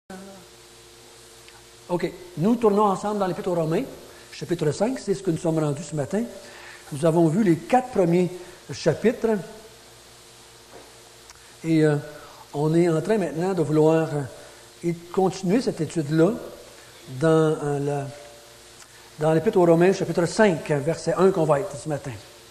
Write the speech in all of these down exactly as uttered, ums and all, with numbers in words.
OK. Nous tournons ensemble dans l'Épître aux Romains, chapitre cinq, c'est ce que nous sommes rendus ce matin. Nous avons vu les quatre premiers chapitres. Et euh, on est en train maintenant de vouloir euh, continuer cette étude-là dans, euh, la, dans l'Épître aux Romains, chapitre cinq, verset un qu'on va être ce matin.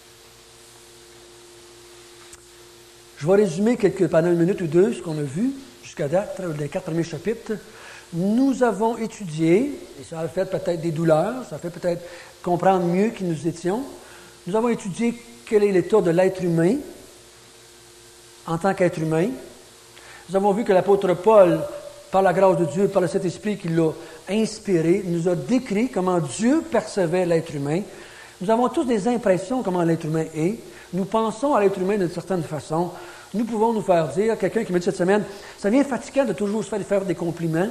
Je vais résumer quelques, pendant une minute ou deux ce qu'on a vu jusqu'à date, dans les quatre premiers chapitres. Nous avons étudié, et ça a fait peut-être des douleurs, ça a fait peut-être comprendre mieux qui nous étions. Nous avons étudié quel est l'état de l'être humain en tant qu'être humain. Nous avons vu que l'apôtre Paul, par la grâce de Dieu, par le Saint-Esprit qui l'a inspiré, nous a décrit comment Dieu percevait l'être humain. Nous avons tous des impressions comment l'être humain est. Nous pensons à l'être humain d'une certaine façon. Nous pouvons nous faire dire, quelqu'un qui m'a dit cette semaine, ça devient fatigant de toujours se faire, faire des compliments.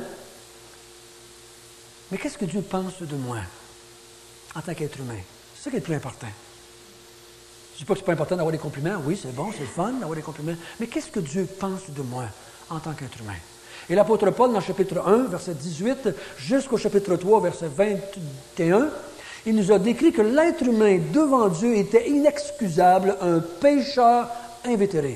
Mais qu'est-ce que Dieu pense de moi en tant qu'être humain? C'est ça qui est le plus important. Je ne dis pas que ce n'est pas important d'avoir des compliments. Oui, c'est bon, c'est le fun d'avoir des compliments. Mais qu'est-ce que Dieu pense de moi en tant qu'être humain? Et l'apôtre Paul, dans le chapitre un, verset dix-huit, jusqu'au chapitre trois, verset vingt et un, il nous a décrit que l'être humain devant Dieu était inexcusable, un pécheur invétéré.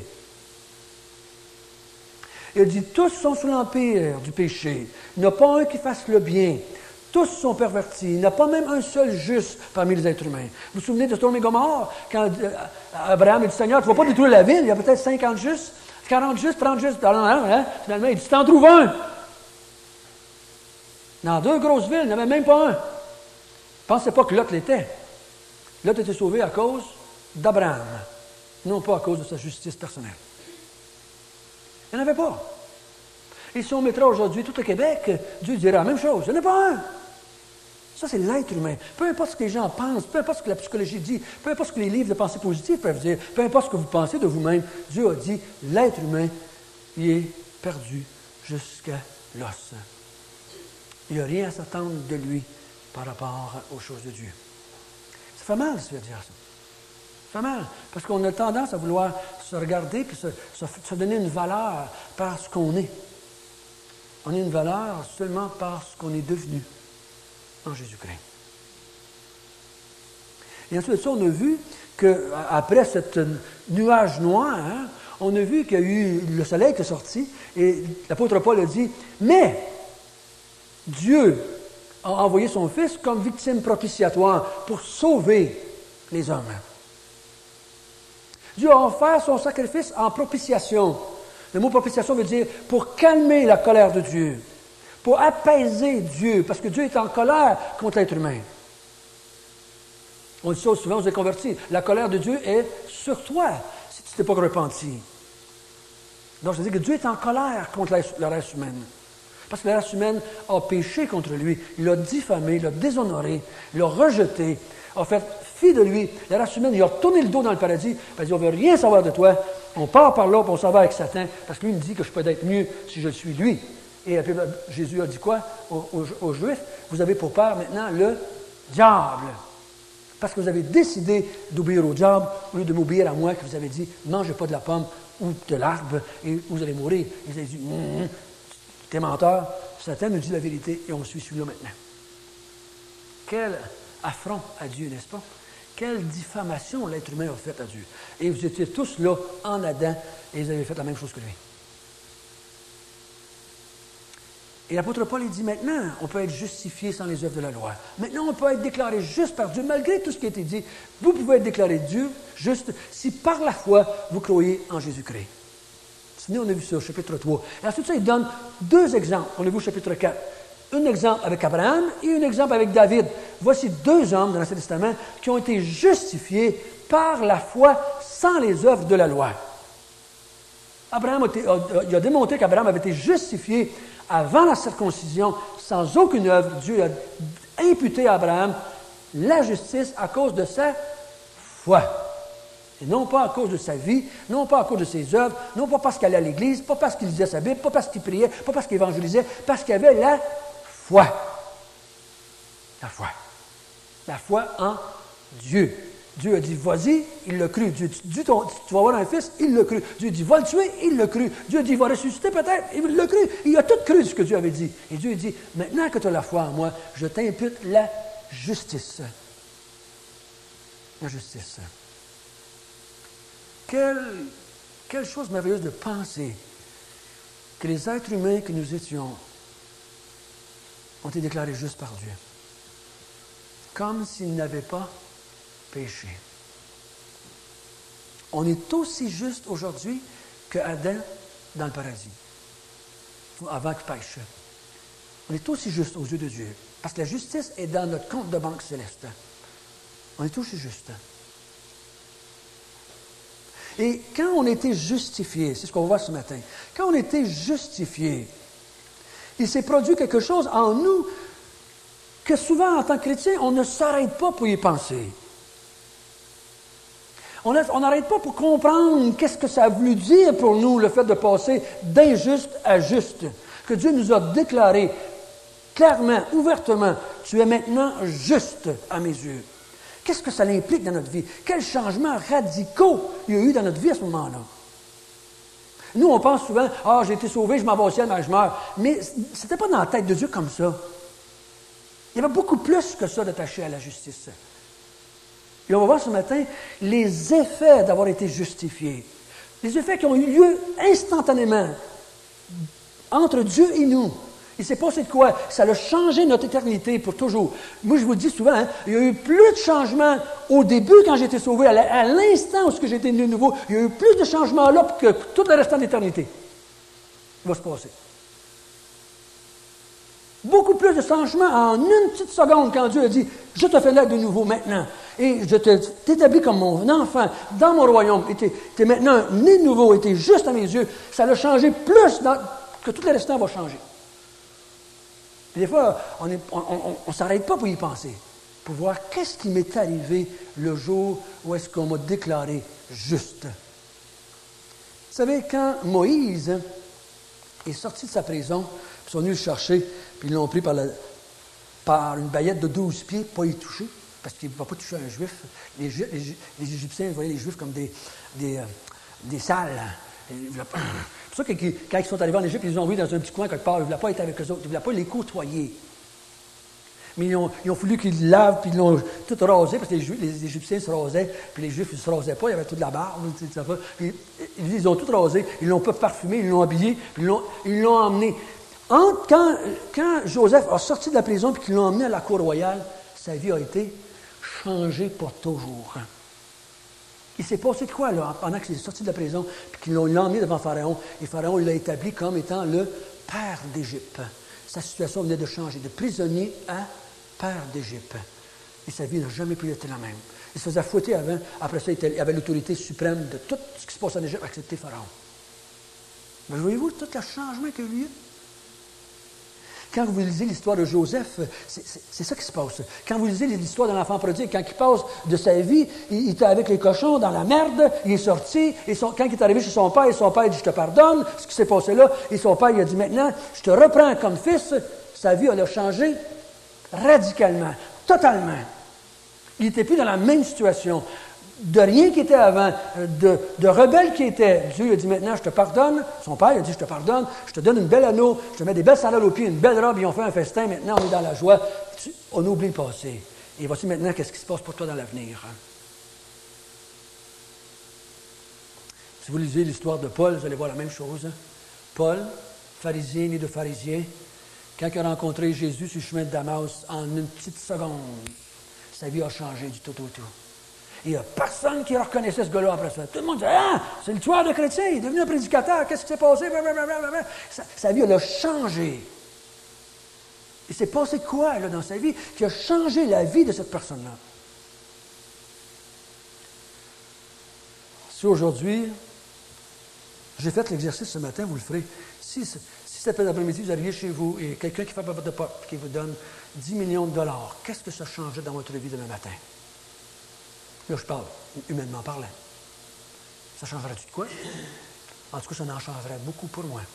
Il a dit, tous sont sous l'empire du péché. Il n'y a pas un qui fasse le bien. Tous sont pervertis. Il n'y a pas même un seul juste parmi les êtres humains. Vous vous souvenez de Sodome et Gomorrhe, quand Abraham a dit, Seigneur, tu ne vas pas détruire la ville, il y a peut-être cinquante justes, quarante justes, trente justes. Hein? Finalement, il dit, tu t'en trouves un. Dans deux grosses villes, il n'y en avait même pas un. Ne pensez pas que Lot l'était. Lot était sauvé à cause d'Abraham, non pas à cause de sa justice personnelle. Il n'y en avait pas. Et si on mettra aujourd'hui tout au Québec, Dieu dira la même chose. Il n'y en a pas un. Ça, c'est l'être humain. Peu importe ce que les gens pensent, peu importe ce que la psychologie dit, peu importe ce que les livres de pensée positive peuvent dire, peu importe ce que vous pensez de vous-même, Dieu a dit, l'être humain, il est perdu jusqu'à l'os. Il n'y a rien à s'attendre de lui par rapport aux choses de Dieu. Ça fait mal, ça veut dire ça. Ça fait mal, parce qu'on a tendance à vouloir se regarder et se, se, se donner une valeur par ce qu'on est. On a une valeur seulement par ce qu'on est devenu en Jésus-Christ. Et ensuite de ça, on a vu qu'après ce nuage noir, hein, on a vu qu'il y a eu le soleil qui est sorti, et l'apôtre Paul a dit, mais Dieu a envoyé son Fils comme victime propitiatoire pour sauver les hommes. Dieu a offert son sacrifice en propitiation. Le mot propitiation veut dire pour calmer la colère de Dieu, pour apaiser Dieu, parce que Dieu est en colère contre l'être humain. On dit ça souvent, on s'est convertis. La colère de Dieu est sur toi, si tu ne t'es pas repenti. Donc, je veux dire que Dieu est en colère contre la, la race humaine. Parce que la race humaine a péché contre lui. Il l'a diffamé, il l'a déshonoré, il l'a rejeté, a fait fi de lui. La race humaine, il a tourné le dos dans le paradis. Il a dit, on ne veut rien savoir de toi. On part par là, puis on s'en va avec Satan, parce que lui, il me dit que je peux être mieux si je suis lui. Et puis, Jésus a dit quoi aux, aux, aux Juifs? Vous avez pour père maintenant le diable. Parce que vous avez décidé d'obéir au diable, au lieu de m'obéir à moi, que vous avez dit, ne mangez pas de la pomme ou de l'arbre, et vous allez mourir. Et vous avez dit, mm, t'es menteur. Satan nous dit la vérité, et on suit celui-là maintenant. Quel affront à Dieu, n'est-ce pas? Quelle diffamation l'être humain a faite à Dieu. Et vous étiez tous là, en Adam, et vous avez fait la même chose que lui. Et l'apôtre Paul, il dit maintenant, on peut être justifié sans les œuvres de la loi. Maintenant, on peut être déclaré juste par Dieu, malgré tout ce qui a été dit. Vous pouvez être déclaré Dieu juste si par la foi, vous croyez en Jésus-Christ. Sinon, on a vu ça au chapitre trois. Et ensuite, ça, il donne deux exemples. On a vu au chapitre quatre. Un exemple avec Abraham et un exemple avec David. Voici deux hommes dans l'Ancien Testament qui ont été justifiés par la foi sans les œuvres de la loi. Abraham a, été, a, il a démontré qu'Abraham avait été justifié avant la circoncision sans aucune œuvre. Dieu a imputé à Abraham la justice à cause de sa foi. Et non pas à cause de sa vie, non pas à cause de ses œuvres, non pas parce qu'il allait à l'église, pas parce qu'il lisait sa Bible, pas parce qu'il priait, pas parce qu'il évangélisait, parce qu'il avait la foi. La foi. La foi en Dieu. Dieu a dit, vas-y, il l'a cru. Dieu dit, tu vas avoir un fils, il l'a cru. Dieu dit, va le tuer, il l'a cru. Dieu dit, va ressusciter peut-être, il l'a cru. Il a tout cru ce que Dieu avait dit. Et Dieu dit, maintenant que tu as la foi en moi, je t'impute la justice. La justice. Quelle, quelle chose merveilleuse de penser que les êtres humains que nous étions ont été déclarés justes par Dieu. Comme s'ils n'avaient pas péché. On est aussi juste aujourd'hui que Adam dans le paradis, avant qu'il pêche. On est aussi juste aux yeux de Dieu, parce que la justice est dans notre compte de banque céleste. On est aussi juste. Et quand on était justifié, c'est ce qu'on va voir ce matin, quand on était justifié, il s'est produit quelque chose en nous que souvent, en tant que chrétien, on ne s'arrête pas pour y penser. On n'arrête pas pour comprendre qu'est-ce que ça a voulu dire pour nous, le fait de passer d'injuste à juste. Que Dieu nous a déclaré clairement, ouvertement, tu es maintenant juste à mes yeux. Qu'est-ce que ça implique dans notre vie? Quels changements radicaux il y a eu dans notre vie à ce moment-là? Nous, on pense souvent, « Ah, j'ai été sauvé, je m'en vais au ciel, mais je meurs. » Mais ce n'était pas dans la tête de Dieu comme ça. Il y avait beaucoup plus que ça d'attaché à la justice. Et on va voir ce matin les effets d'avoir été justifiés. Les effets qui ont eu lieu instantanément entre Dieu et nous. Il s'est passé de quoi? Ça a changé notre éternité pour toujours. Moi, je vous le dis souvent, hein, il y a eu plus de changements au début quand j'ai été sauvé, à l'instant où j'ai été né de nouveau, il y a eu plus de changements là que tout le restant de l'éternité. Il va se passer. Beaucoup plus de changements en une petite seconde quand Dieu a dit « Je te fais naître de nouveau maintenant et je t'établis comme mon enfant dans mon royaume. Et tu es maintenant né de nouveau et tu es juste à mes yeux. » Ça l'a changé plus dans, que tout le restant va changer. Et des fois, on ne s'arrête pas pour y penser, pour voir qu'est-ce qui m'est arrivé le jour où est-ce qu'on m'a déclaré juste. Vous savez, quand Moïse est sorti de sa prison, ils sont venus le chercher, puis ils l'ont pris par, la, par une baguette de douze pieds, pas y toucher, parce qu'il ne va pas toucher un juif. Les, les, les Égyptiens voyaient les Juifs comme des, des, euh, des sales. C'est pour ça que quand ils sont arrivés en Égypte, ils les ont envoyés dans un petit coin quelque part. Ils ne voulaient pas être avec eux autres. Ils ne voulaient pas les côtoyer. Mais ils ont, ils ont voulu qu'ils lavent, puis ils l'ont tout rasé, parce que les, Juifs, les Égyptiens se rasaient, puis les Juifs ne se rasaient pas, il y avait toute la barbe. Puis, ils, ils ont tout rasé, ils l'ont pas parfumé, ils l'ont habillé, puis ils l'ont, ils l'ont emmené. Entre, quand, quand Joseph a sorti de la prison et qu'ils l'ont emmené à la cour royale, sa vie a été changée pour toujours. Il s'est passé de quoi, là, pendant qu'il est sorti de la prison et qu'ils l'ont emmené devant Pharaon, et Pharaon l'a établi comme étant le père d'Égypte. Sa situation venait de changer, de prisonnier à père d'Égypte. Et sa vie n'a jamais pu être la même. Il se faisait fouetter avant, après ça, il avait l'autorité suprême de tout ce qui se passe en Égypte, excepté Pharaon. Mais voyez-vous tout le changement qu'il y a eu? Quand vous lisez l'histoire de Joseph, c'est, c'est, c'est ça qui se passe. Quand vous lisez l'histoire de l'enfant prodigue, quand il passe de sa vie, il, il était avec les cochons dans la merde, il est sorti, et son, quand il est arrivé chez son père, son père dit « Je te pardonne », ce qui s'est passé là, et son père il a dit « Maintenant, je te reprends comme fils », sa vie elle a changé radicalement, totalement. Il n'était plus dans la même situation. De rien qui était avant, de, de rebelle qui était. Dieu a dit maintenant, je te pardonne. Son père a dit, je te pardonne, je te donne une belle anneau, je te mets des belles sandales aux pieds, une belle robe, ils ont fait un festin, maintenant on est dans la joie. On oublie le passé. Et voici maintenant qu'est-ce qui se passe pour toi dans l'avenir. Si vous lisez l'histoire de Paul, vous allez voir la même chose. Paul, pharisien, né de pharisien, quand il a rencontré Jésus sur le chemin de Damas, en une petite seconde, sa vie a changé du tout au tout. Il n'y a personne qui reconnaissait ce gars-là après ça. Tout le monde disait « Ah, c'est le tueur de chrétiens, il est devenu un prédicateur, qu'est-ce qui s'est passé? » sa, sa vie, elle a changé. Il s'est passé quoi, là, dans sa vie, qui a changé la vie de cette personne-là? Si aujourd'hui, j'ai fait l'exercice ce matin, vous le ferez. Si, si cet après-midi, vous arrivez chez vous et quelqu'un qui fait pas votre porte, qui vous donne dix millions de dollars, qu'est-ce que ça changerait dans votre vie demain matin? Là, je parle, humainement parlant. Ça changerait-tu de quoi? En tout cas, ça en changerait beaucoup pour moi.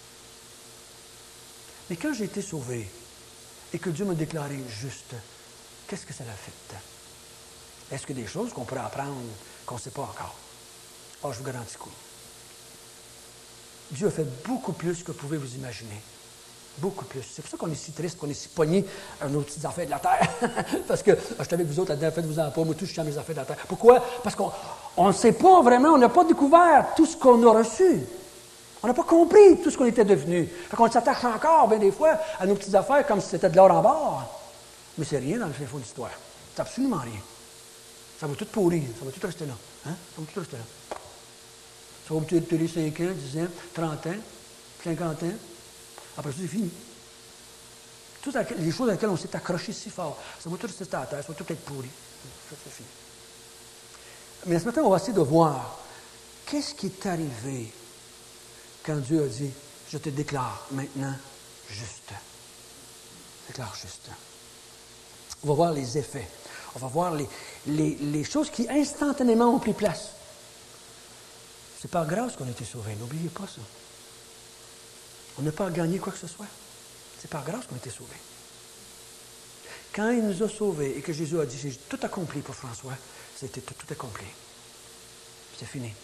Mais quand j'ai été sauvé et que Dieu m'a déclaré juste, qu'est-ce que ça l'a fait? Est-ce qu'il y a des choses qu'on pourrait apprendre qu'on ne sait pas encore? Ah, oh, je vous garantis quoi. Dieu a fait beaucoup plus que vous pouvez vous imaginer. Beaucoup plus. C'est pour ça qu'on est si triste, qu'on est si pogné à nos petites affaires de la terre. Parce que je suis avec vous autres, la dernière fois, vous en pas, moi, tout, je suis à mes affaires de la terre. Pourquoi? Parce qu'on ne sait pas vraiment, on n'a pas découvert tout ce qu'on a reçu. On n'a pas compris tout ce qu'on était devenu. Fait qu'on s'attache encore, bien des fois, à nos petites affaires comme si c'était de l'or en barre. Mais c'est rien dans le fin fond de l'histoire. C'est absolument rien. Ça va tout pourrir, ça va tout rester là. Hein? Ça va tout rester là. Ça va vous tenir cinq ans, dix ans, trente ans, cinquante ans. Après ça, c'est fini. Toutes les choses à lesquelles on s'est accroché si fort, ça va tout rester à terre, ça va tout être pourri. Ça, c'est fini. Mais ce matin, on va essayer de voir qu'est-ce qui est arrivé quand Dieu a dit « Je te déclare maintenant juste. » Déclare juste. On va voir les effets. On va voir les, les, les choses qui instantanément ont pris place. C'est par grâce qu'on a été sauvés. N'oubliez pas ça. On n'a pas gagné quoi que ce soit. C'est par grâce qu'on a été sauvés. Quand il nous a sauvés et que Jésus a dit « J'ai tout accompli pour François », c'était tout, tout accompli. C'est fini.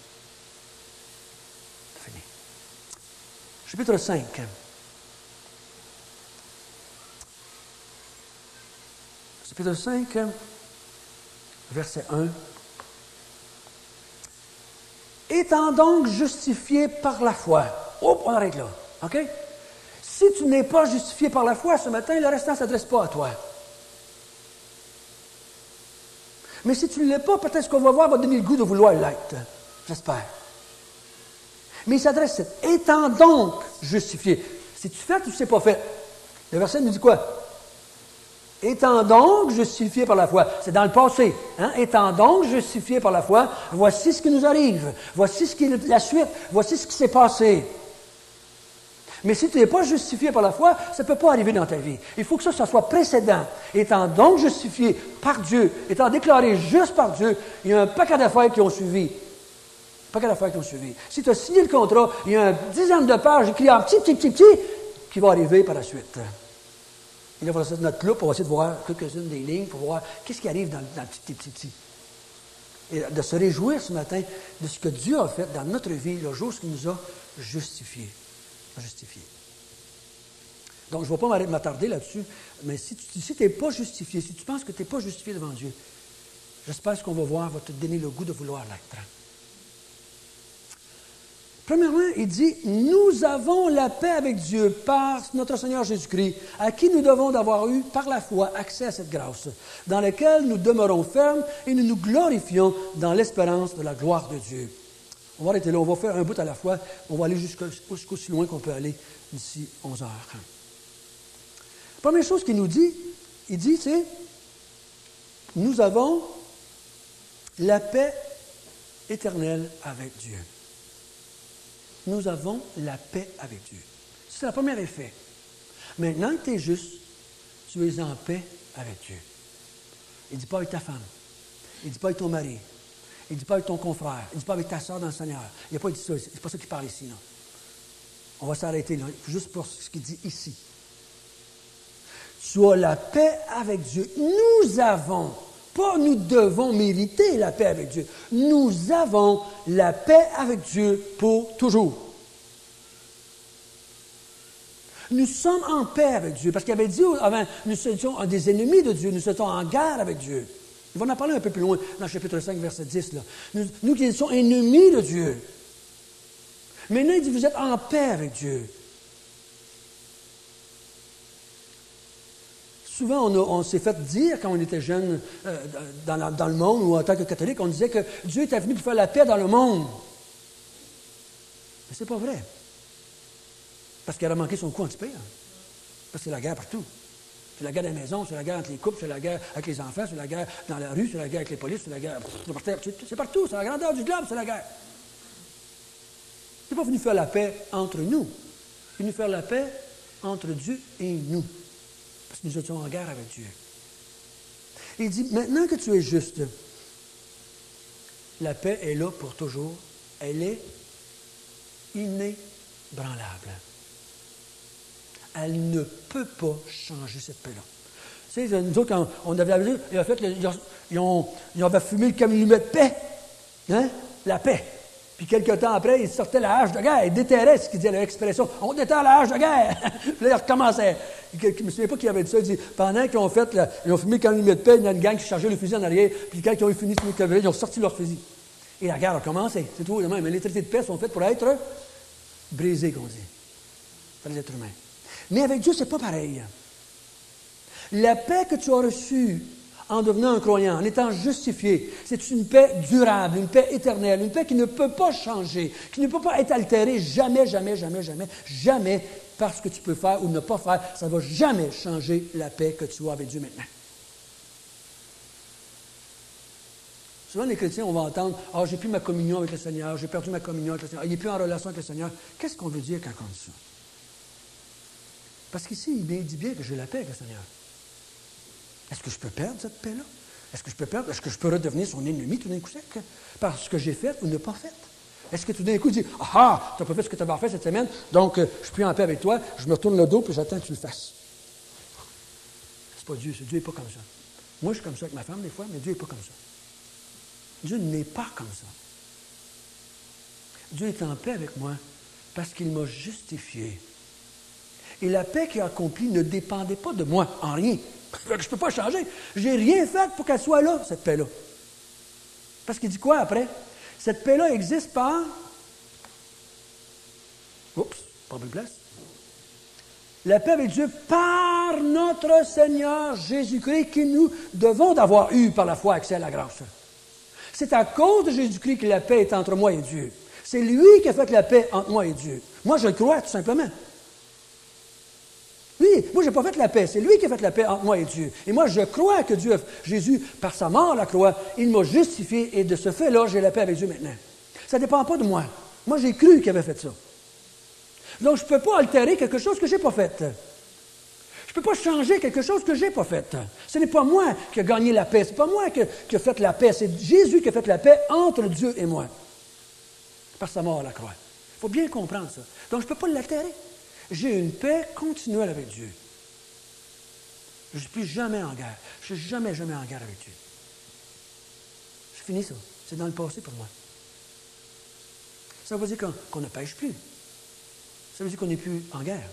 C'est fini. Chapitre cinq. Chapitre cinq, verset un. Étant donc justifié par la foi. Hop, on arrête là. OK? Si tu n'es pas justifié par la foi ce matin, le restant ne s'adresse pas à toi. Mais si tu ne l'es pas, peut-être ce qu'on va voir va donner le goût de vouloir l'être. J'espère. Mais il s'adresse, étant donc justifié. Si tu fais ou tu ne sais pas fait. Le verset nous dit quoi? Étant donc justifié par la foi. C'est dans le passé. Hein? Étant donc justifié par la foi, voici ce qui nous arrive. Voici ce qui est la suite. Voici ce qui s'est passé. Mais si tu n'es pas justifié par la foi, ça ne peut pas arriver dans ta vie. Il faut que ça, ça soit précédent. Étant donc justifié par Dieu, étant déclaré juste par Dieu, il y a un paquet d'affaires qui ont suivi. Un paquet d'affaires qui ont suivi. Si tu as signé le contrat, il y a une dizaine de pages écrites en petit, petit, petit, petit, qui vont arriver par la suite. Et là, on va essayer de notre loupe, on va essayer de voir quelques-unes des lignes pour voir qu'est-ce qui arrive dans, dans le petit, petit, petit. Et de se réjouir ce matin de ce que Dieu a fait dans notre vie le jour où il nous a justifiés. Justifié. Donc, je ne vais pas m'attarder là-dessus, mais si tu si n'es pas justifié, si tu penses que tu n'es pas justifié devant Dieu, j'espère que ce qu'on va voir va te donner le goût de vouloir l'être. Premièrement, il dit, nous avons la paix avec Dieu par notre Seigneur Jésus-Christ, à qui nous devons d'avoir eu, par la foi, accès à cette grâce, dans laquelle nous demeurons fermes et nous nous glorifions dans l'espérance de la gloire de Dieu. On va arrêter là, on va faire un bout à la fois, on va aller jusqu'aussi loin qu'on peut aller d'ici onze heures. Première chose qu'il nous dit, il dit, c'est, nous avons la paix éternelle avec Dieu. Nous avons la paix avec Dieu. C'est le premier effet. Maintenant que tu es juste, tu es en paix avec Dieu. Il ne dit pas avec ta femme. Il ne dit pas avec ton mari. Il ne dit pas avec ton confrère. Il ne dit pas avec ta soeur dans le Seigneur. Il n'a pas dit ça. C'est pas ça qu'il parle ici. Non. On va s'arrêter là, juste pour ce qu'il dit ici. Tu as la paix avec Dieu. Nous avons, pas nous devons mériter la paix avec Dieu. Nous avons la paix avec Dieu pour toujours. Nous sommes en paix avec Dieu. Parce qu'il avait dit avant, nous étions des ennemis de Dieu. Nous étions en guerre avec Dieu. Il va en parler un peu plus loin, dans le chapitre cinq, verset dix. Là. Nous, nous qui sommes ennemis de Dieu. Maintenant, il dit, vous êtes en paix avec Dieu. Souvent, on, a, on s'est fait dire, quand on était jeune, euh, dans, la, dans le monde, ou en tant que catholique, on disait que Dieu était venu pour faire la paix dans le monde. Mais c'est pas vrai. Parce qu'il a manqué son coup anti-paix. Hein. Parce que c'est la guerre partout. C'est la guerre dans les maisons, c'est la guerre entre les couples, c'est la guerre avec les enfants, c'est la guerre dans la rue, c'est la guerre avec les polices, c'est la guerre... C'est partout, c'est la grandeur du globe, c'est la guerre. Il n'est pas venu faire la paix entre nous. Il est venu faire la paix entre Dieu et nous. Parce que nous étions en guerre avec Dieu. Il dit, maintenant que tu es juste, la paix est là pour toujours. Elle est inébranlable. Elle ne peut pas changer cette paix-là. Tu sais, nous autres, quand on avait vu, ils, fait, ils, ont, ils avaient fumé le calumet de paix. Hein? La paix. Puis quelques temps après, ils sortaient la hache de guerre. Ils déterraient ce qu'ils disaient, l'expression. On déterre la hache de guerre. Puis là, ils recommençaient. Je ne me souviens pas qui avait dit ça. Il dit, pendant qu'ils ont fait, la, ils ont fumé le calumet de paix, il y a une gang qui chargeait le fusil en arrière. Puis quand ils ont fini de fumer le calumet, ils ont sorti leur fusil. Et la guerre a commencé. C'est tout. Mais les traités de paix sont faits pour être brisés, qu'on dit. Par les êtres humains. Mais avec Dieu, ce n'est pas pareil. La paix que tu as reçue en devenant un croyant, en étant justifié, c'est une paix durable, une paix éternelle, une paix qui ne peut pas changer, qui ne peut pas être altérée jamais, jamais, jamais, jamais, jamais par ce que tu peux faire ou ne pas faire. Ça ne va jamais changer la paix que tu as avec Dieu maintenant. Souvent, les chrétiens, on va entendre « Ah, oh, j'ai plus ma communion avec le Seigneur, j'ai perdu ma communion avec le Seigneur, il n'est plus en relation avec le Seigneur. » Qu'est-ce qu'on veut dire quand on dit ça? Parce qu'ici, il dit bien que j'ai la paix avec le Seigneur. Est-ce que je peux perdre cette paix-là? Est-ce que je peux perdre? Est-ce que je peux redevenir son ennemi tout d'un coup sec? Par ce que j'ai fait ou ne pas fait? Est-ce que tout d'un coup, il dit, ah ah, tu n'as pas fait ce que tu avais fait cette semaine, donc euh, je ne suis plus en paix avec toi, je me retourne le dos puis j'attends que tu le fasses. C'est pas Dieu, c'est Dieu n'est pas comme ça. Moi, je suis comme ça avec ma femme des fois, mais Dieu n'est pas comme ça. Dieu n'est pas comme ça. Dieu est en paix avec moi parce qu'il m'a justifié. Et la paix qu'il a accomplie ne dépendait pas de moi, en rien. Je ne peux pas changer. Je n'ai rien fait pour qu'elle soit là, cette paix-là. Parce qu'il dit quoi après? Cette paix-là existe par... Oups, pas bonne place. La paix avec Dieu par notre Seigneur Jésus-Christ que nous devons d'avoir eu par la foi accès à la grâce. C'est à cause de Jésus-Christ que la paix est entre moi et Dieu. C'est lui qui a fait la paix entre moi et Dieu. Moi, je le crois, tout simplement. Oui, moi, je n'ai pas fait la paix. C'est lui qui a fait la paix entre moi et Dieu. Et moi, je crois que Dieu, Jésus, par sa mort à la croix, il m'a justifié et de ce fait-là, j'ai la paix avec Dieu maintenant. Ça ne dépend pas de moi. Moi, j'ai cru qu'il avait fait ça. Donc, je ne peux pas altérer quelque chose que je n'ai pas fait. Je ne peux pas changer quelque chose que je n'ai pas fait. Ce n'est pas moi qui ai gagné la paix. Ce n'est pas moi qui, qui ai fait la paix. C'est Jésus qui a fait la paix entre Dieu et moi. Par sa mort à la croix. Il faut bien comprendre ça. Donc, je ne peux pas l'altérer. J'ai une paix continuelle avec Dieu. Je ne suis plus jamais en guerre. Je ne suis jamais, jamais en guerre avec Dieu. C'est fini ça. C'est dans le passé pour moi. Ça veut dire qu'on, qu'on ne pêche plus. Ça veut dire qu'on n'est plus en guerre.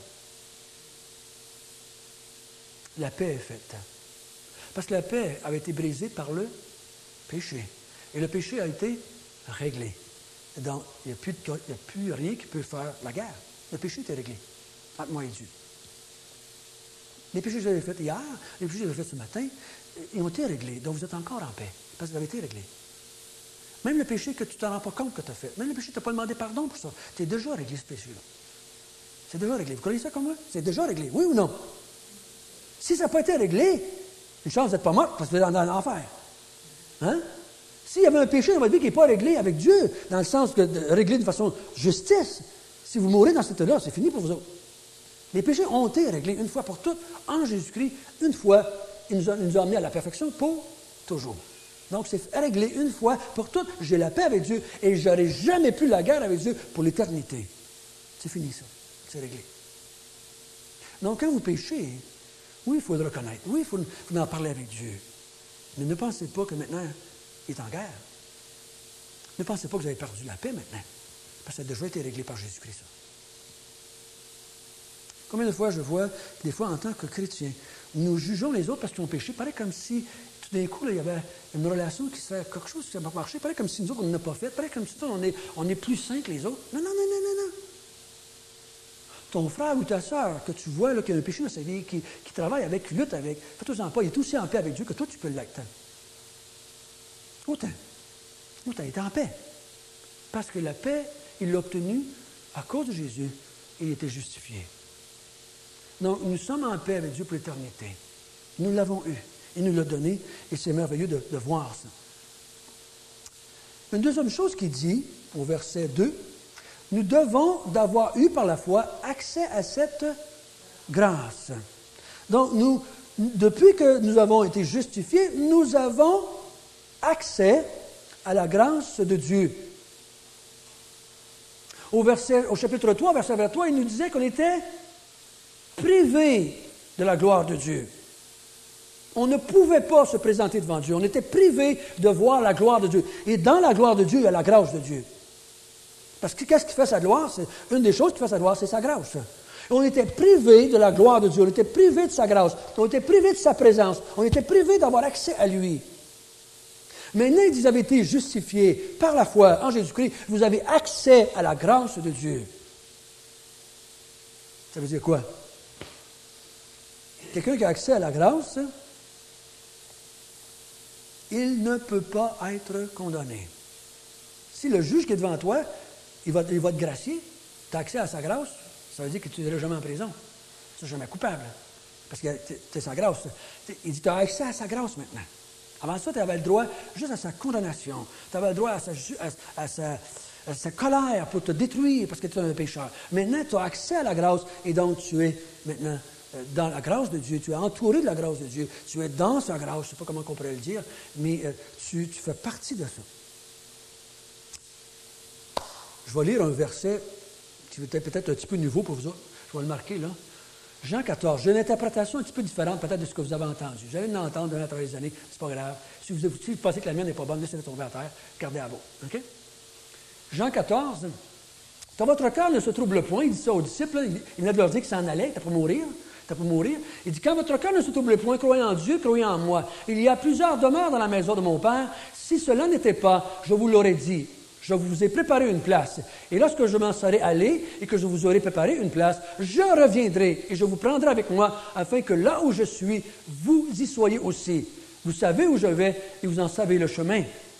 La paix est faite. Parce que la paix avait été brisée par le péché. Et le péché a été réglé. Donc, il n'y a, a plus rien qui peut faire la guerre. Le péché était réglé. Entre moi et Dieu. Les péchés que j'avais faits hier, les péchés que j'avais faits ce matin, ils ont été réglés. Donc, vous êtes encore en paix, parce qu'ils avaient été réglés. Même le péché que tu ne te rends pas compte que tu as fait, même le péché que tu n'as pas demandé pardon pour ça, tu es déjà réglé, ce péché-là. C'est déjà réglé. Vous connaissez ça comme moi? C'est déjà réglé, oui ou non? Si ça n'a pas été réglé, une chance, vous n'êtes pas mort, parce que vous êtes dans l'enfer. Hein? S'il y avait un péché dans votre vie qui n'est pas réglé avec Dieu, dans le sens que de réglé de façon justice, si vous mourrez dans cette là, c'est fini pour vous autres. Les péchés ont été réglés une fois pour toutes en Jésus-Christ. Une fois, il nous a, il nous a amenés à la perfection pour toujours. Donc, c'est réglé une fois pour toutes. J'ai la paix avec Dieu et je n'aurai jamais plus la guerre avec Dieu pour l'éternité. C'est fini, ça. C'est réglé. Donc, quand vous péchez, oui, il faut le reconnaître. Oui, il faut, faut en parler avec Dieu. Mais ne pensez pas que maintenant, il est en guerre. Ne pensez pas que vous avez perdu la paix maintenant. Parce que ça a déjà été réglé par Jésus-Christ. Ça. Combien de fois je vois, des fois en tant que chrétien, nous jugeons les autres parce qu'ils ont péché, pareil comme si tout d'un coup, là, il y avait une relation qui serait quelque chose qui n'a pas marché, pareil comme si nous autres, on n'a pas fait, pareil comme si nous, on est, on est plus saints que les autres. Non, non, non, non, non, non. Ton frère ou ta sœur que tu vois là, qui a un péché dans sa vie, qui, qui travaille avec, qui lutte avec, fais-toi en pas, il est aussi en paix avec Dieu que toi, tu peux l'être. Autant. Autant, il est en paix. Parce que la paix, il l'a obtenue à cause de Jésus et il était justifié. Donc, nous sommes en paix avec Dieu pour l'éternité. Nous l'avons eu. Il nous l'a donné et c'est merveilleux de, de voir ça. Une deuxième chose qu'il dit, au verset deux, nous devons d'avoir eu par la foi accès à cette grâce. Donc, nous, depuis que nous avons été justifiés, nous avons accès à la grâce de Dieu. Au, verset, au chapitre trois, verset vingt-trois, il nous disait qu'on était privés de la gloire de Dieu. On ne pouvait pas se présenter devant Dieu. On était privé de voir la gloire de Dieu. Et dans la gloire de Dieu, il y a la grâce de Dieu. Parce que qu'est-ce qui fait sa gloire? C'est, une des choses qui fait sa gloire, c'est sa grâce. On était privé de la gloire de Dieu. On était privé de sa grâce. On était privé de sa présence. On était privé d'avoir accès à lui. Maintenant, vous avez été justifiés par la foi en Jésus-Christ. Vous avez accès à la grâce de Dieu. Ça veut dire quoi? Quelqu'un qui a accès à la grâce, il ne peut pas être condamné. Si le juge qui est devant toi, il va, il va te gracier, tu as accès à sa grâce, ça veut dire que tu n'iras jamais en prison. Tu ne seras jamais coupable. Parce que tu es sa grâce. Il dit, tu as accès à sa grâce maintenant. Avant ça, tu avais le droit juste à sa condamnation. Tu avais le droit à sa, à, à, sa, à sa colère pour te détruire parce que tu es un pécheur. Maintenant, tu as accès à la grâce et donc tu es maintenant dans la grâce de Dieu. Tu es entouré de la grâce de Dieu. Tu es dans sa grâce. Je ne sais pas comment on pourrait le dire, mais euh, tu, tu fais partie de ça. Je vais lire un verset qui est peut-être un petit peu nouveau pour vous autres. Je vais le marquer là. Jean quatorze. J'ai une interprétation un petit peu différente peut-être de ce que vous avez entendu. J'allais l'entendre durant travers les années, c'est pas grave. Si vous, si vous pensez que la mienne n'est pas bonne, laissez-la tomber à terre, gardez à vous. OK? Jean quatorze. Dans votre cœur ne se trouble point, il dit ça aux disciples, il, il venait de leur dire qu'il s'en allait, t'as pour mourir. T'as pour mourir. Il dit, quand votre cœur ne se trouble point, croyez en Dieu, croyez en moi. Il y a plusieurs demeures dans la maison de mon Père. Si cela n'était pas, je vous l'aurais dit. Je vous ai préparé une place. Et lorsque je m'en serai allé et que je vous aurai préparé une place, je reviendrai et je vous prendrai avec moi afin que là où je suis, vous y soyez aussi. Vous savez où je vais et vous en savez le chemin.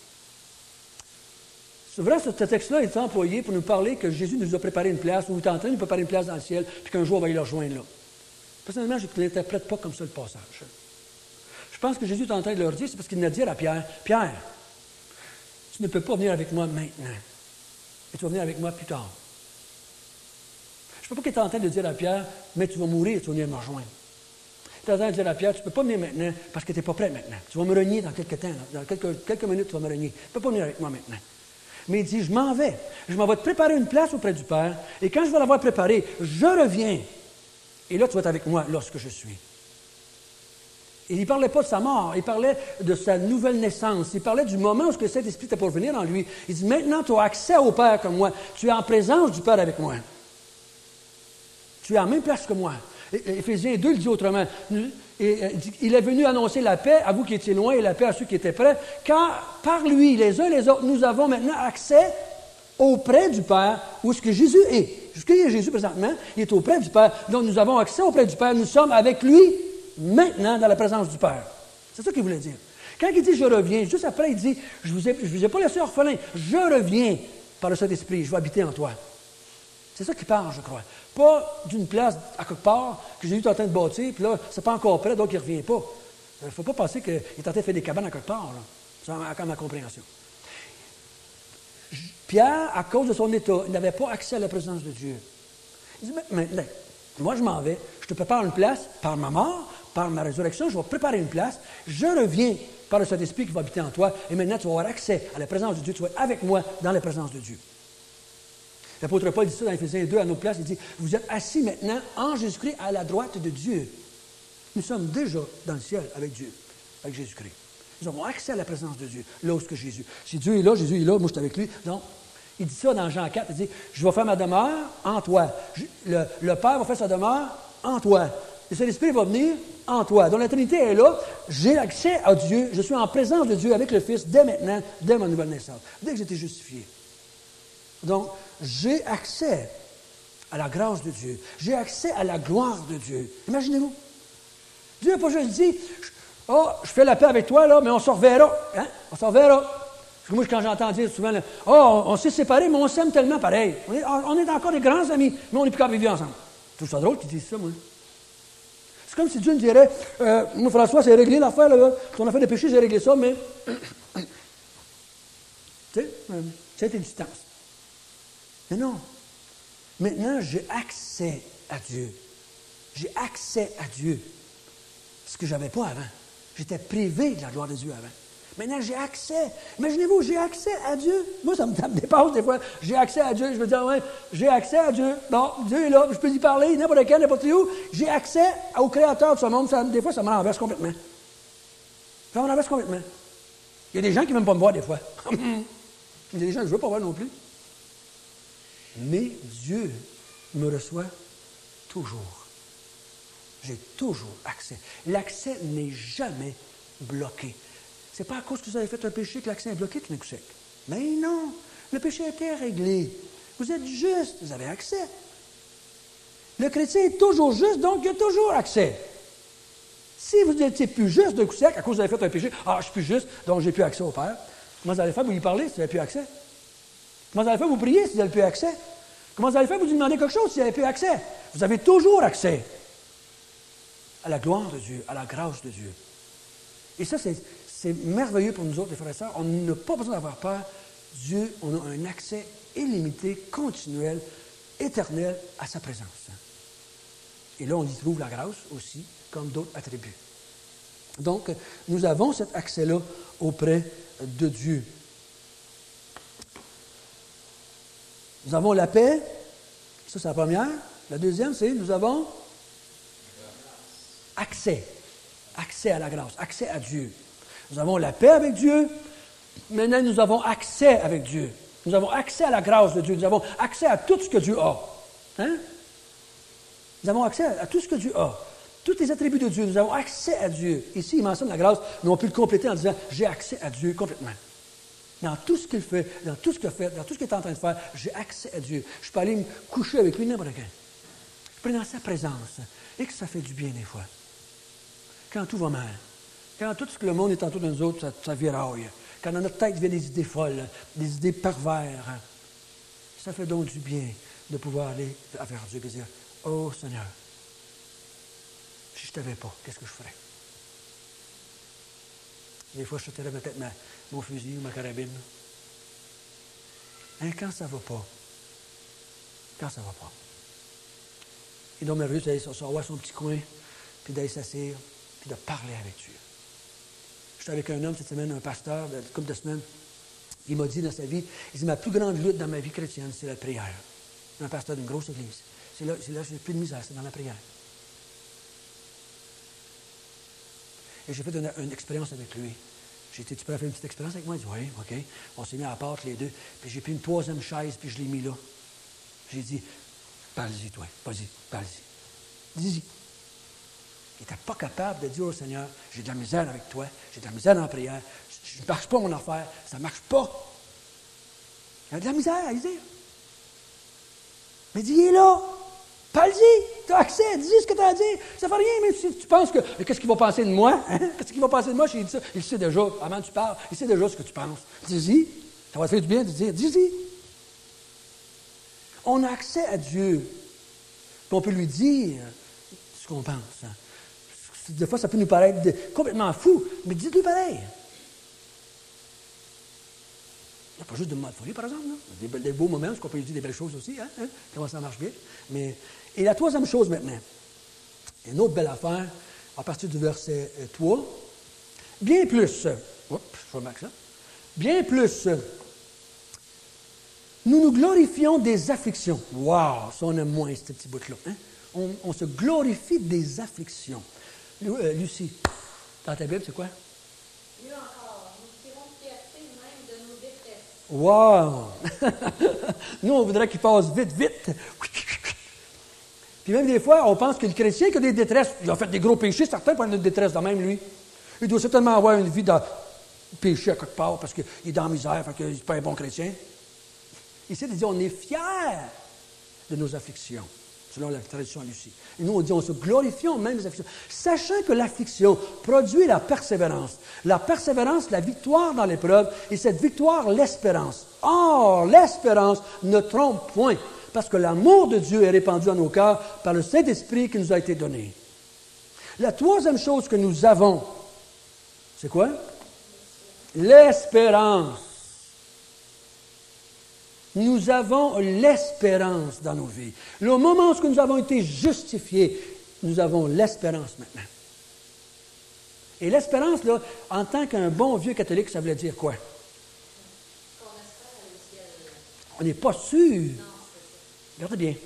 C'est vrai, ce texte-là est employé pour nous parler que Jésus nous a préparé une place, ou il est en train de nous préparer une place dans le ciel, puis qu'un jour on va y le rejoindre là. Personnellement, je ne l'interprète pas comme ça le passage. Je pense que Jésus est en train de leur dire, c'est parce qu'il venait de dire à Pierre, « Pierre, tu ne peux pas venir avec moi maintenant. Et tu vas venir avec moi plus tard. » Je ne peux pas qu'il est en train de dire à Pierre, « Mais tu vas mourir et tu vas venir me rejoindre. » Il est en train de dire à Pierre, « Tu ne peux pas venir maintenant parce que tu n'es pas prêt maintenant. Tu vas me renier dans quelques temps. Dans quelques, quelques minutes, tu vas me renier. Tu ne peux pas venir avec moi maintenant. » Mais il dit, « Je m'en vais. Je m'en vais te préparer une place auprès du Père. Et quand je vais l'avoir préparée, je reviens. Et là, tu vas être avec moi lorsque je suis. » Et il ne parlait pas de sa mort, il parlait de sa nouvelle naissance. Il parlait du moment où le Saint-Esprit était pour venir en lui. Il dit, maintenant, tu as accès au Père comme moi. Tu es en présence du Père avec moi. Tu es en même place que moi. Et, Éphésiens deux le dit autrement. Et, il est venu annoncer la paix à vous qui étiez loin et la paix à ceux qui étaient près, car par lui, les uns et les autres, nous avons maintenant accès auprès du Père, où est-ce que Jésus est. Jusqu'à Jésus, présentement, il est auprès du Père. Donc, nous avons accès auprès du Père. Nous sommes avec lui maintenant dans la présence du Père. C'est ça qu'il voulait dire. Quand il dit « je reviens », juste après, il dit « je ne vous, vous ai pas laissé orphelin, je reviens par le Saint-Esprit, je vais habiter en toi ». C'est ça qu'il parle, je crois. Pas d'une place à quelque part que Jésus est en train de bâtir, puis là, c'est pas encore prêt, donc il ne revient pas. Il ne faut pas penser qu'il est en train de faire des cabanes à quelque part, là. C'est à ma compréhension. Pierre, à cause de son état, il n'avait pas accès à la présence de Dieu. Il dit « maintenant, moi je m'en vais, je te prépare une place par ma mort, par ma résurrection, je vais préparer une place, je reviens par le Saint-Esprit qui va habiter en toi, et maintenant tu vas avoir accès à la présence de Dieu, tu vas être avec moi dans la présence de Dieu. » L'apôtre Paul dit ça dans Éphésiens deux à notre place, il dit « Vous êtes assis maintenant en Jésus-Christ à la droite de Dieu. » Nous sommes déjà dans le ciel avec Dieu, avec Jésus-Christ. Nous avons accès à la présence de Dieu, là où est Jésus. Si Dieu est là, Jésus est là, moi je suis avec lui. Donc, il dit ça dans Jean quatre, il dit « Je vais faire ma demeure en toi. Je, le, le Père va faire sa demeure en toi. Le Saint-Esprit va venir en toi. » Donc la Trinité est là. J'ai accès à Dieu. Je suis en présence de Dieu avec le Fils dès maintenant, dès ma nouvelle naissance, dès que j'ai été justifié. Donc, j'ai accès à la grâce de Dieu. J'ai accès à la gloire de Dieu. Imaginez-vous. Dieu n'a pas juste dit « Oh, je fais la paix avec toi, là, mais on se reverra. Hein? On se reverra. » Parce que moi, quand j'entends dire souvent là, « Oh, on, on s'est séparés, mais on s'aime tellement pareil. On est, on est encore des grands amis, mais on n'est plus capable de vivre ensemble. » Je trouve ça drôle qu'ils disent ça, moi. C'est comme si Dieu me dirait euh, « Moi, François, c'est réglé l'affaire, là. Ton affaire de péché, j'ai réglé ça, mais... » Tu sais, c'est une distance. Mais non. Maintenant, j'ai accès à Dieu. J'ai accès à Dieu. Ce que je n'avais pas avant. J'étais privé de la gloire de Dieu avant. Maintenant, j'ai accès. Imaginez-vous, j'ai accès à Dieu. Moi, ça me, ça me dépasse des fois. J'ai accès à Dieu. Je me dis, ouais, j'ai accès à Dieu. Bon, Dieu est là. Je peux y parler, n'importe quand, n'importe où. J'ai accès au Créateur de ce monde. Ça, des fois, ça me renverse complètement. Je m'en renverse complètement. Il y a des gens qui ne veulent pas me voir des fois. Il y a des gens que je ne veux pas voir non plus. Mais Dieu me reçoit toujours. J'ai toujours accès. L'accès n'est jamais bloqué. Ce n'est pas à cause que vous avez fait un péché que l'accès est bloqué, tout d'un coup sec. Mais non, le péché a été réglé. Vous êtes juste, vous avez accès. Le chrétien est toujours juste, donc il a toujours accès. Si vous n'étiez plus juste d'un coup sec, à cause que vous avez fait un péché, ah, je suis plus juste, donc j'ai plus accès au Père. Comment vous allez faire? Vous lui parlez si vous n'avez plus accès? Comment vous allez faire? Vous priez si vous n'avez plus accès? Comment vous allez faire? Vous lui demandez quelque chose si vous n'avez plus accès? Vous avez toujours accès à la gloire de Dieu, à la grâce de Dieu. Et ça, c'est, c'est merveilleux pour nous autres, les frères et sœurs. On n'a pas besoin d'avoir peur. Dieu, on a un accès illimité, continuel, éternel à sa présence. Et là, on y trouve la grâce aussi, comme d'autres attributs. Donc, nous avons cet accès-là auprès de Dieu. Nous avons la paix. Ça, c'est la première. La deuxième, c'est nous avons accès. Accès à la grâce, accès à Dieu. Nous avons la paix avec Dieu. Maintenant, nous avons accès avec Dieu. Nous avons accès à la grâce de Dieu. Nous avons accès à tout ce que Dieu a. Hein? Nous avons accès à tout ce que Dieu a. Tous les attributs de Dieu, nous avons accès à Dieu. Ici, il mentionne la grâce, mais on peut le compléter en disant « j'ai accès à Dieu complètement ». Dans tout ce qu'il fait, dans tout ce qu'il fait, dans tout ce qu'il est en train de faire, j'ai accès à Dieu. Je peux aller me coucher avec lui n'importe quand. Je peux aller dans sa présence. Et que ça fait du bien des fois. Quand tout va mal. Quand tout ce que le monde est autour de nous autres, ça, ça viraille. Quand dans notre tête viennent des idées folles, des idées pervers. Ça fait donc du bien de pouvoir aller vers Dieu et dire « Oh Seigneur, si je ne t'avais pas, qu'est-ce que je ferais? » Des fois, je sortirais peut-être ma, mon fusil ou ma carabine. Hein, quand ça ne va pas, quand ça ne va pas, il est donc merveilleux d'aller s'asseoir son petit coin, puis d'aller s'asseoir, puis de parler avec Dieu. J'étais avec un homme cette semaine, un pasteur, de couple de semaines. Il m'a dit dans sa vie, il dit, ma plus grande lutte dans ma vie chrétienne, c'est la prière. Un pasteur d'une grosse église. C'est là, c'est là que j'ai plus de misère, c'est dans la prière. Et j'ai fait une, une expérience avec lui. J'ai dit, tu peux faire une petite expérience avec moi? Il dit, oui, OK. On s'est mis à la porte, les deux. Puis j'ai pris une troisième chaise, puis je l'ai mis là. J'ai dit, parle-y, toi. Vas-y, parle-y. Dis-y. Il n'était pas capable de dire au Seigneur, j'ai de la misère avec toi, j'ai de la misère dans la prière, je ne marche pas mon affaire, ça ne marche pas. Il a de la misère à y dire. Mais dis, il est là. Parle-y, tu as accès, dis ce que tu as à dire. Ça ne fait rien, mais si tu penses que. Mais qu'est-ce qu'il va penser de moi? Hein? Qu'est-ce qu'il va penser de moi? J'ai dit ça. Il sait déjà, avant que tu parles, il sait déjà ce que tu penses. Dis-y. Ça va te faire du bien de dire, dis-y. On a accès à Dieu. Puis on peut lui dire ce qu'on pense. Des fois, ça peut nous paraître de, complètement fou, mais dites-lui pareil. Il n'y a pas juste de mode folie, par exemple. Là. Des, des beaux moments, parce qu'on peut lui dire des belles choses aussi, hein, hein, comment ça marche bien. Mais, et la troisième chose maintenant, une autre belle affaire, à partir du verset trois, bien plus, oups, je remarque ça, bien plus, nous nous glorifions des afflictions. Wow, ça on aime moins, ce petit bout-là. Hein? On, on se glorifie des afflictions. Euh, Lucie, dans ta Bible, c'est quoi? Mieux encore, nous tirons fierté même de nos détresses. Wow! Nous, on voudrait qu'il passe vite, vite. Puis même des fois, on pense que le chrétien qui a des détresses, il a fait des gros péchés, certains prennent une détresse de même, lui. Il doit certainement avoir une vie de péché à quelque part parce qu'il est dans la misère, fait qu'il n'est pas un bon chrétien. Ici, il dit, on est fiers de nos afflictions. Selon la tradition à Lucie. Et nous, on dit, on se glorifions même des afflictions. Sachant que l'affliction produit la persévérance. La persévérance, la victoire dans l'épreuve, et cette victoire, l'espérance. Or, l'espérance ne trompe point, parce que l'amour de Dieu est répandu en nos cœurs par le Saint-Esprit qui nous a été donné. La troisième chose que nous avons, c'est quoi? L'espérance. Nous avons l'espérance dans nos vies. Le moment où nous avons été justifiés, nous avons l'espérance maintenant. Et l'espérance, là, en tant qu'un bon vieux catholique, ça voulait dire quoi? Qu'on espère le ciel. On n'est pas sûr. Non, Regardez bien.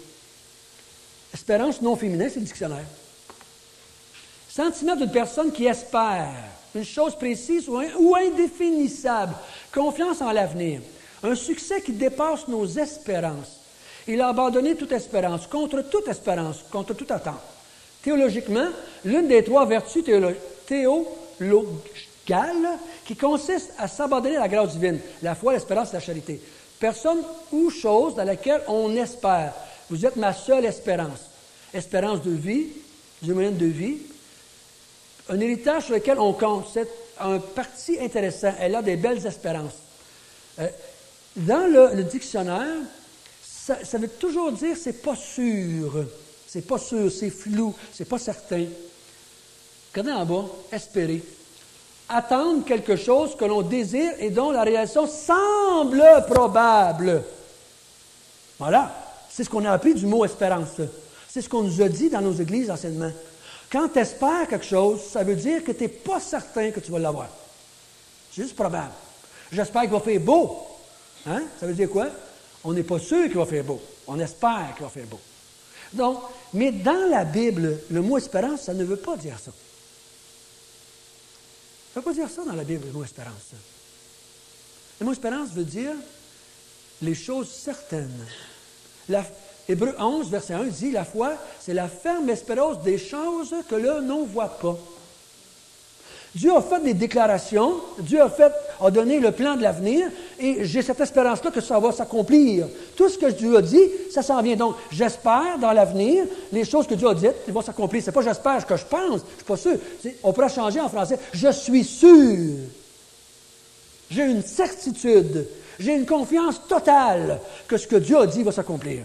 Espérance non féminin, c'est le dictionnaire. Sentiment d'une personne qui espère une chose précise ou, in- ou indéfinissable, confiance en l'avenir, un succès qui dépasse nos espérances. Il a abandonné toute espérance, contre toute espérance, contre toute attente. Théologiquement, l'une des trois vertus théolo- théologales qui consiste à s'abandonner à la grâce divine, la foi, l'espérance et la charité. Personne ou chose dans laquelle on espère. Vous êtes ma seule espérance. Espérance de vie, du moyen de vie, un héritage sur lequel on compte. C'est un parti intéressant. Elle a des belles espérances. Euh, dans le, le dictionnaire, ça, ça veut toujours dire c'est pas sûr. C'est pas sûr, c'est flou, c'est pas certain. Regardez en bas, espérer. Attendre quelque chose que l'on désire et dont la réalisation semble probable. Voilà. C'est ce qu'on a appris du mot espérance. C'est ce qu'on nous a dit dans nos églises anciennement. Quand tu espères quelque chose, ça veut dire que tu n'es pas certain que tu vas l'avoir. C'est juste probable. J'espère qu'il va faire beau. Hein? Ça veut dire quoi? On n'est pas sûr qu'il va faire beau. On espère qu'il va faire beau. Donc, mais dans la Bible, le mot espérance, ça ne veut pas dire ça. Ça ne veut pas dire ça dans la Bible, le mot espérance. Le mot espérance veut dire les choses certaines. La, Hébreux onze, verset un, dit, la foi, c'est la ferme espérance des choses que l'on ne voit pas. Dieu a fait des déclarations, Dieu a, fait, a donné le plan de l'avenir, et j'ai cette espérance-là que ça va s'accomplir. Tout ce que Dieu a dit, ça s'en vient. Donc, j'espère dans l'avenir, les choses que Dieu a dites, elles vont s'accomplir. Ce n'est pas j'espère, ce que je pense, je ne suis pas sûr. C'est, on pourrait changer en français, je suis sûr. J'ai une certitude, j'ai une confiance totale que ce que Dieu a dit va s'accomplir.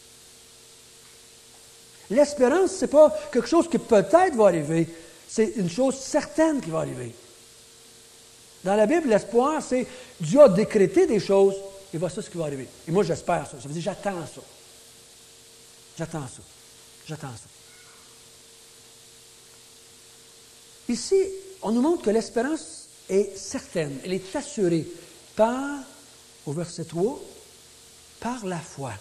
L'espérance, ce n'est pas quelque chose qui peut-être va arriver, c'est une chose certaine qui va arriver. Dans la Bible, l'espoir, c'est Dieu a décrété des choses, et voici ce qui va arriver. Et moi, j'espère ça. Ça veut dire j'attends ça. J'attends ça. J'attends ça. Ici, on nous montre que l'espérance est certaine, elle est assurée par, au verset trois, par la foi.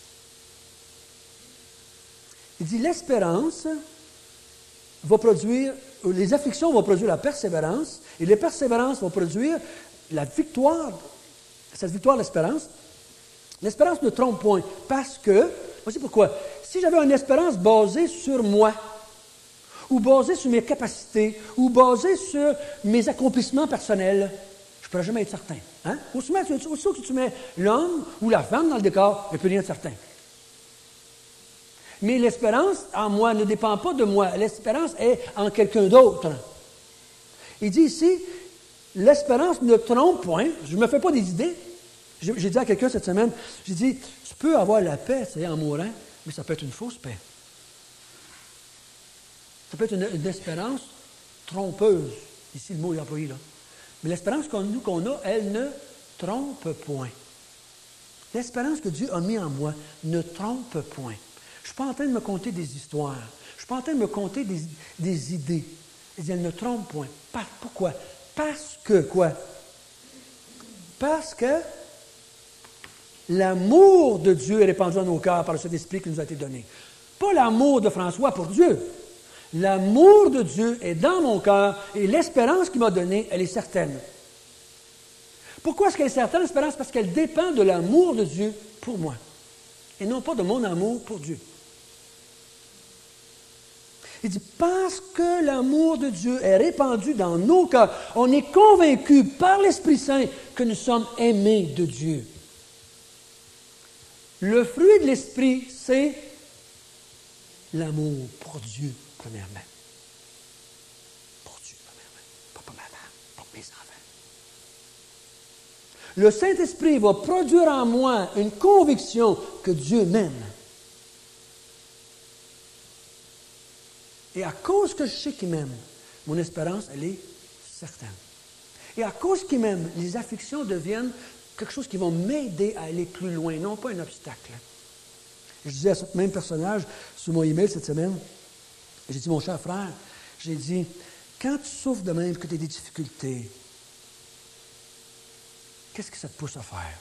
Il dit l'espérance va produire, les afflictions vont produire la persévérance, et les persévérances vont produire la victoire, cette victoire de l'espérance. L'espérance ne trompe point, parce que, voici pourquoi, si j'avais une espérance basée sur moi, ou basée sur mes capacités, ou basée sur mes accomplissements personnels, je ne pourrais jamais être certain. Hein? Aussitôt que tu mets l'homme ou la femme dans le décor, il n'y a plus rien de certain. Mais l'espérance en moi ne dépend pas de moi. L'espérance est en quelqu'un d'autre. Il dit ici, l'espérance ne trompe point. Je ne me fais pas des idées. J'ai, j'ai dit à quelqu'un cette semaine, j'ai dit, tu peux avoir la paix, c'est en mourant, mais ça peut être une fausse paix. Ça peut être une, une espérance trompeuse. Ici, le mot est employé là. Mais l'espérance qu'on, nous, qu'on a, elle ne trompe point. L'espérance que Dieu a mis en moi ne trompe point. Je ne suis pas en train de me conter des histoires. Je ne suis pas en train de me conter des, des idées. Elle ne trompe point. Par, pourquoi? Parce que quoi? Parce que l'amour de Dieu est répandu dans nos cœurs par le Saint-Esprit qui nous a été donné. Pas l'amour de François pour Dieu. L'amour de Dieu est dans mon cœur et l'espérance qu'il m'a donnée, elle est certaine. Pourquoi est-ce qu'elle est certaine, l'espérance? Parce qu'elle dépend de l'amour de Dieu pour moi et non pas de mon amour pour Dieu. Il dit, parce que l'amour de Dieu est répandu dans nos cœurs, on est convaincu par l'Esprit Saint que nous sommes aimés de Dieu. Le fruit de l'Esprit, c'est l'amour pour Dieu, premièrement. Pour Dieu, premièrement. Pas pour ma femme, pour mes enfants. Le Saint-Esprit va produire en moi une conviction que Dieu m'aime. Et à cause que je sais qu'il m'aime, mon espérance, elle est certaine. Et à cause qu'il m'aime, les afflictions deviennent quelque chose qui va m'aider à aller plus loin, non pas un obstacle. Je disais à ce même personnage, sur mon email cette semaine, j'ai dit, mon cher frère, j'ai dit, quand tu souffres de même, que tu as des difficultés, qu'est-ce que ça te pousse à faire?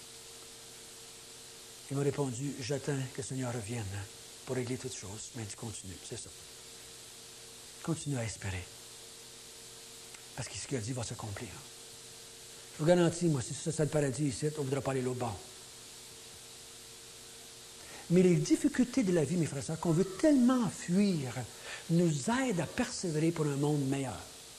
Il m'a répondu, j'attends que le Seigneur revienne pour régler toutes choses. Mais tu continues, c'est ça. Continue à espérer. Parce que ce qu'il a dit va s'accomplir. Je vous garantis, moi, si ça, c'est le paradis ici, on ne voudra pas aller l'autre bord. Mais les difficultés de la vie, mes frères et sœurs, qu'on veut tellement fuir, nous aident à persévérer pour un monde meilleur.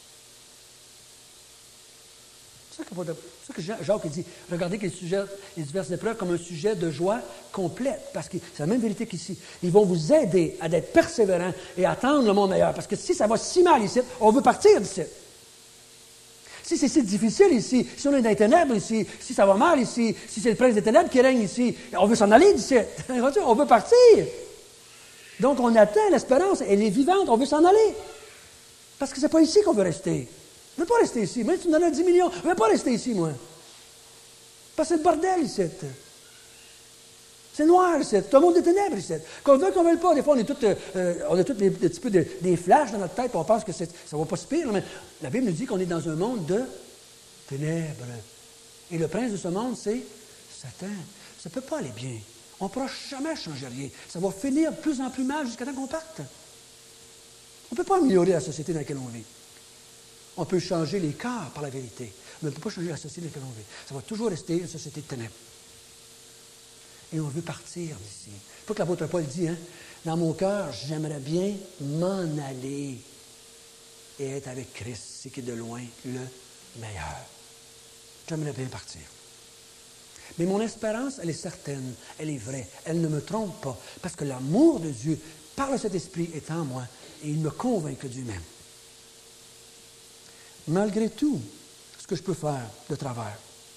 C'est ça que Jacques dit. Regardez que les, sujets, les diverses épreuves comme un sujet de joie complète. Parce que c'est la même vérité qu'ici. Ils vont vous aider à être persévérants et à attendre le monde meilleur. Parce que si ça va si mal ici, on veut partir d'ici. Si c'est si difficile ici, si on est dans les ténèbres ici, si ça va mal ici, si c'est le prince des ténèbres qui règne ici, on veut s'en aller d'ici. On veut partir. Donc on atteint l'espérance. Elle est vivante, on veut s'en aller. Parce que c'est pas ici qu'on veut rester. Je ne veux pas rester ici. Même si tu me donnes dix millions, je ne veux pas rester ici, moi. Parce que c'est le bordel ici. C'est noir ici. Tout le monde des ténèbres ici. Qu'on veut qu'on ne veuille pas. Des fois, on est tous euh, on a tous des, des petits peu de, des flashs dans notre tête, et on pense que ça ne va pas se pire. Mais la Bible nous dit qu'on est dans un monde de ténèbres. Et le prince de ce monde, c'est Satan. Ça ne peut pas aller bien. On ne pourra jamais changer rien. Ça va finir de plus en plus mal jusqu'à temps qu'on parte. On ne peut pas améliorer la société dans laquelle on vit. On peut changer les cœurs par la vérité, mais on ne peut pas changer la société dans laquelle on vit. Ça va toujours rester une société de ténèbres. Et on veut partir d'ici. Il faut que l'apôtre Paul dit, hein, dans mon cœur, j'aimerais bien m'en aller et être avec Christ, ce qui est de loin le meilleur. J'aimerais bien partir. Mais mon espérance, elle est certaine, elle est vraie, elle ne me trompe pas, parce que l'amour de Dieu, par le Saint-Esprit, est en moi, et il me convainc que Dieu m'aime. Malgré tout, ce que je peux faire de travers.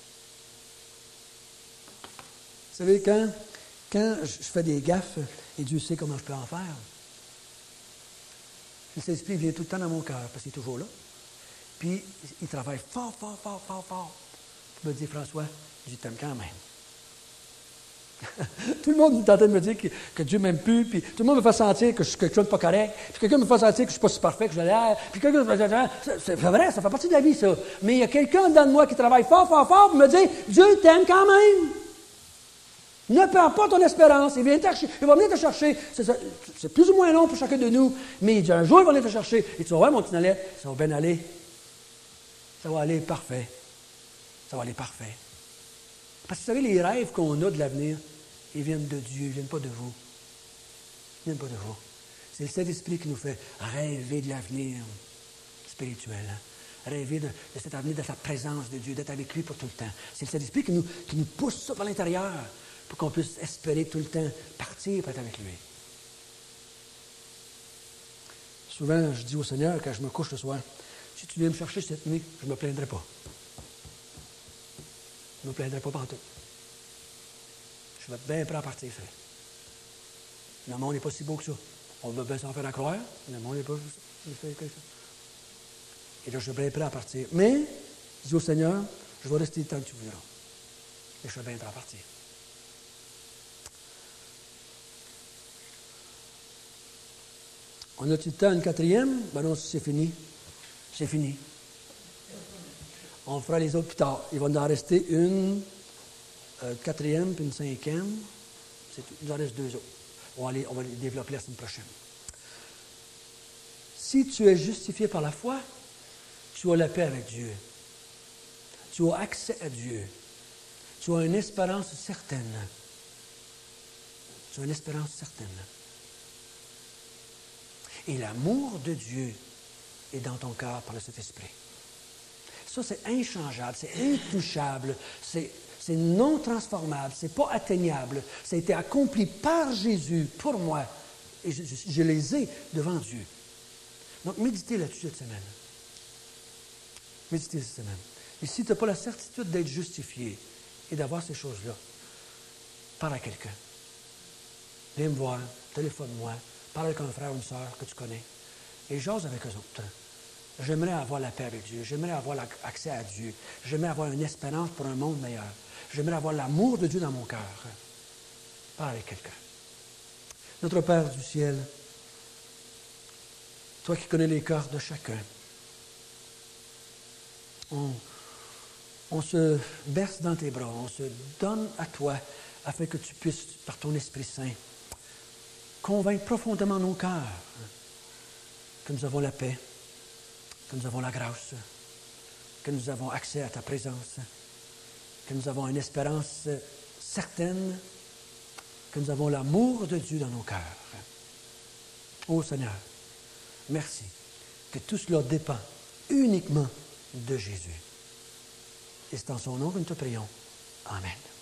Vous savez, quand, quand je fais des gaffes, et Dieu sait comment je peux en faire, le Saint-Esprit vient tout le temps dans mon cœur, parce qu'il est toujours là. Puis, il travaille fort, fort, fort, fort, fort. Il me dit, François, je t'aime quand même. Tout le monde est en train de me dire que, que Dieu ne m'aime plus, puis tout le monde me fait sentir que je suis quelque chose de pas correct, puis quelqu'un me fait sentir que je ne suis pas si parfait que je l'ai, puis quelqu'un me fait sentir, c'est vrai, ça fait partie de la vie, ça. Mais il y a quelqu'un dedans de moi qui travaille fort, fort, fort, pour me dire, Dieu t'aime quand même. Ne perds pas ton espérance, il, vient il va venir te chercher. C'est, c'est plus ou moins long pour chacun de nous, mais il dit, un jour, il va venir te chercher, et tu vas voir, mon petit Nalet, ça va bien aller. Ça va aller parfait. Ça va aller parfait. Parce que vous savez, les rêves qu'on a de l'avenir, ils viennent de Dieu, ils ne viennent pas de vous. Ils ne viennent pas de vous. C'est le Saint-Esprit qui nous fait rêver de l'avenir spirituel. Hein? Rêver de, de cet avenir, de sa présence de Dieu, d'être avec lui pour tout le temps. C'est le Saint-Esprit qui nous, qui nous pousse ça par l'intérieur pour qu'on puisse espérer tout le temps partir pour être avec lui. Souvent, je dis au Seigneur, quand je me couche le soir, si tu viens me chercher cette nuit, je ne me plaindrai pas. Je ne me plaindrai pas partout. Je vais être bien prêt à partir, frère. Le monde n'est pas si beau que ça. On va bien s'en faire à croire. Le monde n'est pas fait quelque chose. Et là, je suis bien prêt à partir. Mais, je dis au Seigneur, je vais rester le temps que tu voudras. Et je suis bien prêt à partir. On a-tu le temps une quatrième? Ben non, c'est fini. C'est fini. On fera les autres plus tard. Il va nous en rester une euh, quatrième puis une cinquième. C'est tout. Il nous en reste deux autres. On va, les, on va les développer la semaine prochaine. Si tu es justifié par la foi, tu as la paix avec Dieu. Tu as accès à Dieu. Tu as une espérance certaine. Tu as une espérance certaine. Et l'amour de Dieu est dans ton cœur par le Saint-Esprit. Ça, c'est inchangeable, c'est intouchable, c'est, c'est non transformable, c'est pas atteignable. Ça a été accompli par Jésus pour moi. Et je, je, je les ai devant Dieu. Donc, méditez là-dessus cette semaine. Méditez cette semaine. Et si tu n'as pas la certitude d'être justifié et d'avoir ces choses-là, parle à quelqu'un. Viens me voir, téléphone-moi, parle avec un frère ou une sœur que tu connais. Et j'ose avec eux autres. J'aimerais avoir la paix avec Dieu. J'aimerais avoir accès à Dieu. J'aimerais avoir une espérance pour un monde meilleur. J'aimerais avoir l'amour de Dieu dans mon cœur. Parle avec quelqu'un. Notre Père du ciel, toi qui connais les cœurs de chacun, on, on se berce dans tes bras, on se donne à toi afin que tu puisses, par ton Esprit Saint, convaincre profondément nos cœurs que nous avons la paix, que nous avons la grâce, que nous avons accès à ta présence, que nous avons une espérance certaine, que nous avons l'amour de Dieu dans nos cœurs. Ô Seigneur, merci que tout cela dépend uniquement de Jésus. Et c'est en son nom que nous te prions. Amen.